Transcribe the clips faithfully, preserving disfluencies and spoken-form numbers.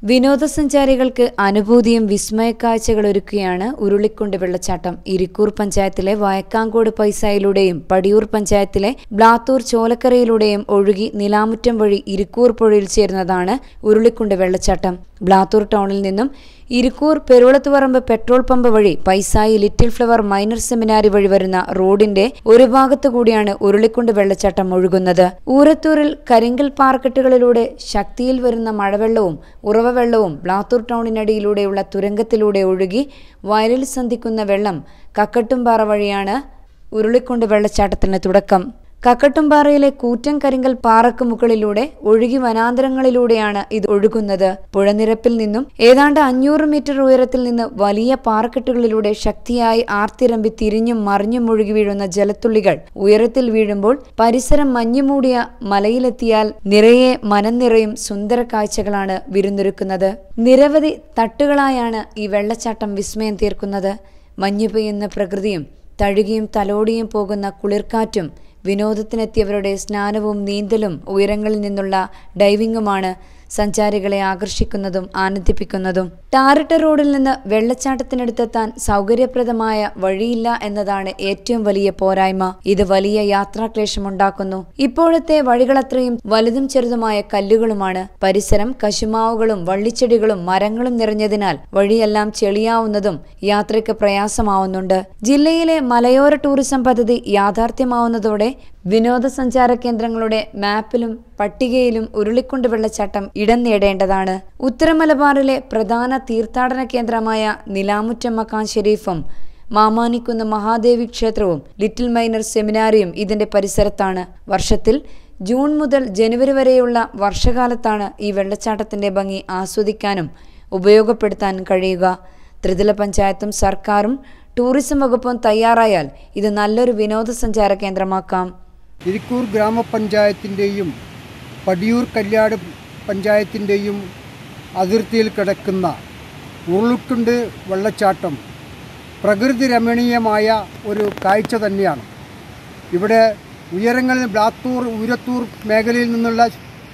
വിനോദസഞ്ചാരികൾക്ക് അനുഭൂതിയും വിസ്മയക്കാഴ്ചകളൊരുക്കുകയാണ് ഉരുളിക്കുണ്ട് വെള്ളച്ചാട്ടം. ഇരിക്കൂർ പഞ്ചായത്തിലെ വയക്കാങ്കോട് പൈസായിലൂടെയും പടിയൂർ പഞ്ചായത്തിലെ ബ്ലാത്തൂർ ചോലക്കരയിലൂടെയും ഒഴുകി നിലാമുറ്റം വഴി ഇരിക്കൂർ പുഴയിൽ ചേരുന്നതാണ് ഉരുളിക്കുണ്ട് വെള്ളച്ചാട്ടം. ബ്ലാത്തൂർ ടൗണിൽ നിന്നും ഇരിക്കൂർ പെരുവളത്തുപറമ്പ് പെട്രോൾ പമ്പ് വഴി പൈസായി ലിറ്റിൽ ഫ്ലവർ മൈനർ സെമിനാരി വഴി വരുന്ന റോഡിന്റെ ഒരു ഭാഗത്തു കൂടിയാണ് ഉരുളിക്കുണ്ട് വെള്ളച്ചാട്ടം ഒഴുകുന്നത്. ഊരത്തൂരിൽ കരിങ്കൽ പാറക്കെട്ടുകളിലൂടെ ശക്തിയിൽ വരുന്ന മഴവെള്ളവും ഉറവവെള്ളവും ബ്ലാത്തൂർ ടൗണിനടിയിലൂടെയുള്ള തുരങ്കത്തിലൂടെ ഒഴുകി വയലിൽ സന്ധിക്കുന്ന വെള്ളം കക്കട്ടുംപാറ വഴിയാണ് ഉരുളിക്കുണ്ട് വെള്ളച്ചാട്ടത്തിന് തുടക്കം. കക്കട്ടുംപാറയിലെ കൂറ്റൻ കരിങ്കൽ പാറക്ക് മുകളിലൂടെ ഒഴുകി വനാന്തരങ്ങളിലൂടെയാണ് ഇത് ഒഴുകുന്നത്. പുഴനിരപ്പിൽ നിന്നും ഏതാണ്ട് അഞ്ഞൂറ് മീറ്റർ ഉയരത്തിൽ നിന്ന് വലിയ പാറക്കെട്ടുകളിലൂടെ ശക്തിയായി ആർത്തിരമ്പി തിരിഞ്ഞും മറിഞ്ഞും ഒഴുകി വീഴുന്ന ജലത്തുള്ളികൾ ഉയരത്തിൽ വീഴുമ്പോൾ പരിസരം മഞ്ഞുമൂടിയ മലയിലെത്തിയാൽ നിറയെ മനം നിറയും സുന്ദര കാഴ്ചകളാണ് വിരുന്നൊരുക്കുന്നത്. നിരവധി തട്ടുകളായാണ് ഈ വെള്ളച്ചാട്ടം വിസ്മയം തീർക്കുന്നത്. മഞ്ഞു പെയ്യുന്ന പ്രകൃതിയും തഴുകിയും തലോടിയും പോകുന്ന കുളിർക്കാറ്റും വിനോദത്തിനെത്തിയവരുടെ സ്നാനവും നീന്തലും ഉയരങ്ങളിൽ നിന്നുള്ള ഡൈവിംഗുമാണ് സഞ്ചാരികളെ ആകർഷിക്കുന്നതും ആനന്ദിപ്പിക്കുന്നതും. ടാറിട്ട റോഡിൽ നിന്ന് വെള്ളച്ചാട്ടത്തിനടുത്തെത്താൻ സൗകര്യപ്രദമായ വഴിയില്ല എന്നതാണ് ഏറ്റവും വലിയ പോരായ്മ. ഇത് വലിയ യാത്രാക്ലേശമുണ്ടാക്കുന്നു. ഇപ്പോഴത്തെ വഴികളത്രയും വലുതും ചെറുതുമായ കല്ലുകളുമാണ്. പരിസരം കശുമാവുകളും വള്ളിച്ചെടികളും മരങ്ങളും നിറഞ്ഞതിനാൽ വഴിയെല്ലാം ചെളിയാവുന്നതും യാത്രയ്ക്ക് പ്രയാസമാവുന്നുണ്ട്. ജില്ലയിലെ മലയോര ടൂറിസം പദ്ധതി യാഥാർത്ഥ്യമാവുന്നതോടെ വിനോദസഞ്ചാര കേന്ദ്രങ്ങളുടെ മാപ്പിലും പട്ടികയിലും ഉരുളിക്കുണ്ട് വെള്ളച്ചാട്ടം ഇടം നേടേണ്ടതാണ്. ഉത്തര മലബാറിലെ പ്രധാന തീർത്ഥാടന കേന്ദ്രമായ നിലാമുറ്റം മക്കാൻ ഷെരീഫും മാമാനിക്കുന്ന് മഹാദേവി ക്ഷേത്രവും ലിറ്റിൽ മൈനർ സെമിനാരിയും ഇതിന്റെ പരിസരത്താണ്. വർഷത്തിൽ ജൂൺ മുതൽ ജനുവരി വരെയുള്ള വർഷകാലത്താണ് ഈ വെള്ളച്ചാട്ടത്തിന്റെ ഭംഗി ആസ്വദിക്കാനും ഉപയോഗപ്പെടുത്താനും കഴിയുക. ത്രിതല പഞ്ചായത്തും സർക്കാരും ടൂറിസം വകുപ്പും തയ്യാറായാൽ ഇത് നല്ലൊരു വിനോദസഞ്ചാര കേന്ദ്രമാക്കാം. ഇരിക്കൂർ ഗ്രാമപഞ്ചായത്തിൻ്റെയും പടിയൂർ കല്യാട് പഞ്ചായത്തിൻ്റെയും അതിർത്തിയിൽ കിടക്കുന്ന ഉരുളിക്കുണ്ട് വെള്ളച്ചാട്ടം പ്രകൃതി രമണീയമായ ഒരു കാഴ്ച തന്നെയാണ്. ഇവിടെ ഉയരങ്ങളിൽ ബ്ലാത്തൂർ ഊരത്തൂർ മേഖലയിൽ നിന്നുള്ള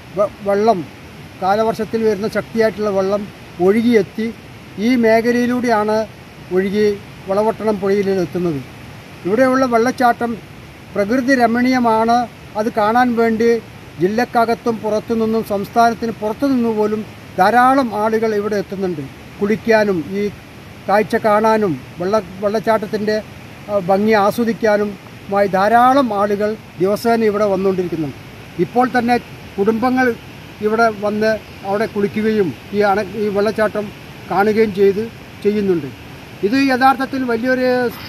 വെള്ളം കാലവർഷത്തിൽ വരുന്ന ശക്തിയായിട്ടുള്ള വെള്ളം ഒഴുകിയെത്തി ഈ മേഖലയിലൂടെയാണ് ഒഴുകി വളവട്ടണം പുഴയിൽ എത്തുന്നത്. ഇവിടെയുള്ള വെള്ളച്ചാട്ടം പ്രകൃതി രമണീയമാണ്. അത് കാണാൻ വേണ്ടി ജില്ലക്കകത്തും പുറത്തു നിന്നും സംസ്ഥാനത്തിന് പുറത്തു നിന്നു പോലും ധാരാളം ആളുകൾ ഇവിടെ എത്തുന്നുണ്ട്. കുളിക്കാനും ഈ കാഴ്ച കാണാനും വെള്ള വെള്ളച്ചാട്ടത്തിൻ്റെ ഭംഗി ആസ്വദിക്കാനുമായി ധാരാളം ആളുകൾ ദിവസേന ഇവിടെ വന്നുകൊണ്ടിരിക്കുന്നുണ്ട്. ഇപ്പോൾ തന്നെ കുടുംബങ്ങൾ ഇവിടെ വന്ന് അവിടെ കുളിക്കുകയും ഈ അണ ഈ വെള്ളച്ചാട്ടം കാണുകയും ചെയ്ത് ചെയ്യുന്നുണ്ട്. ഇത് യഥാർത്ഥത്തിൽ വലിയൊരു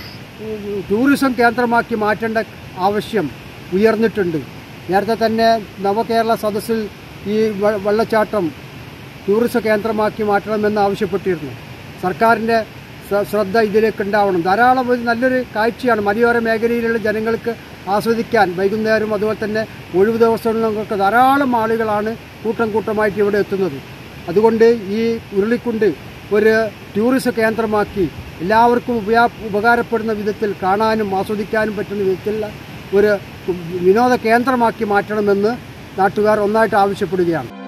ടൂറിസം കേന്ദ്രമാക്കി മാറ്റേണ്ട ആവശ്യം ഉയർന്നിട്ടുണ്ട്. നേരത്തെ തന്നെ നവകേരള സദസ്സിൽ ഈ വെള്ളച്ചാട്ടം ടൂറിസം കേന്ദ്രമാക്കി മാറ്റണമെന്ന് ആവശ്യപ്പെട്ടിരുന്നു. സർക്കാരിൻ്റെ ശ്രദ്ധ ഇതിലേക്ക് ഉണ്ടാവണം. ധാരാളം ഒരു നല്ലൊരു കാഴ്ചയാണ്. മലയോര മേഖലയിലുള്ള ജനങ്ങൾക്ക് ആസ്വദിക്കാൻ വൈകുന്നേരം അതുപോലെ തന്നെ ഒഴിവു ദിവസങ്ങളിലൊക്കെ ധാരാളം ആളുകളാണ് കൂട്ടം കൂട്ടമായിട്ട് ഇവിടെ എത്തുന്നത്. അതുകൊണ്ട് ഈ ഉരുളിക്കുണ്ട് ഒരു ടൂറിസം കേന്ദ്രമാക്കി എല്ലാവർക്കും ഉപയാ ഉപകാരപ്പെടുന്ന വിധത്തിൽ കാണാനും ആസ്വദിക്കാനും പറ്റുന്ന വിധത്തിലുള്ള ഒരു വിനോദ കേന്ദ്രമാക്കി മാറ്റണമെന്ന് നാട്ടുകാർ ഒന്നായിട്ട് ആവശ്യപ്പെടുകയാണ്.